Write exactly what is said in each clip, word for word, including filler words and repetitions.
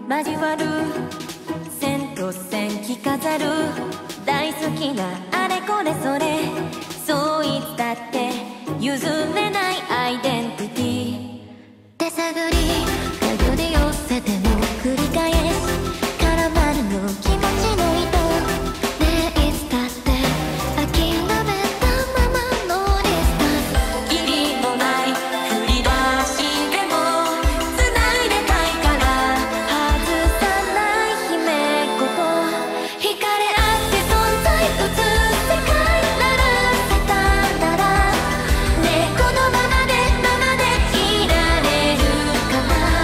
交わる線と線着飾る大好きなあれこれそれそう言ったって譲れないアイデンティティ手探り手繰り寄せても繰り返し絡まるの気持ちの糸ねえいつだって諦めたままのディスタンスきりもない振り出しでも繋いでたいから外さない姫言惹かれ合って存在映す世界ならせたならねえこのままでままでいられるか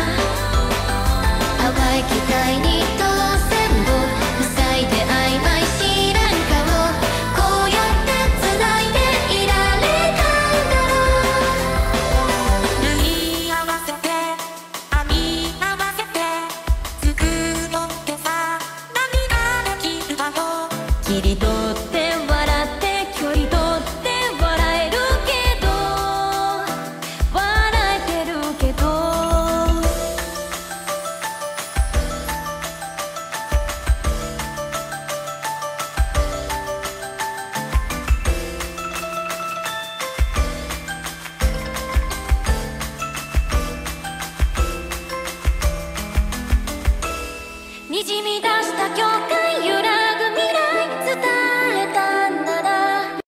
な淡い期待に当選を塞いで曖昧知らん顔こうやって繋いでいられたんだろう縫い合わせて編み合わせて作ろうってさ涙できるだろう切り取って